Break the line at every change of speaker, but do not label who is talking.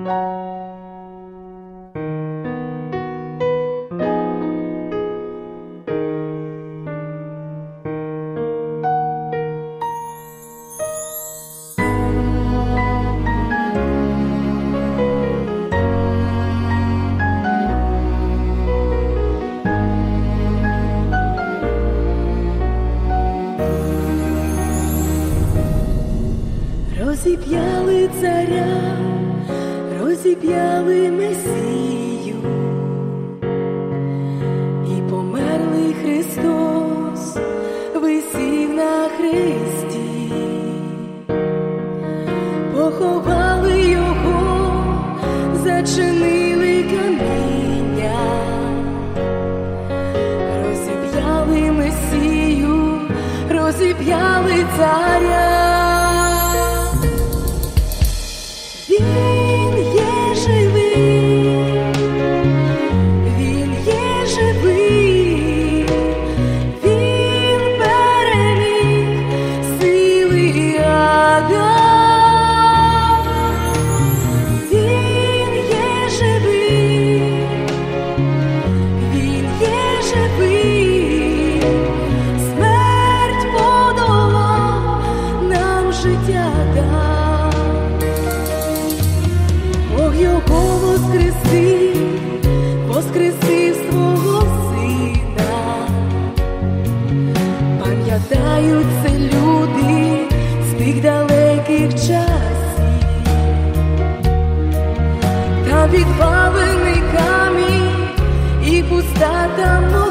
Розіп'яли царя, розіп'яли Месію, і померлий Христос висів на хресті. Поховали його, зачинили каміння, розіп'яли Месію, розіп'яли царя. Він є живий, він є живий, він переміг сили ада. Він є живий, він є живий, смерть подолав, нам життя дав. Бог його воскресив, воскресив свого сина. Пам'ятають це люди з тих далеких часів. Та підпалений камінь і пуста там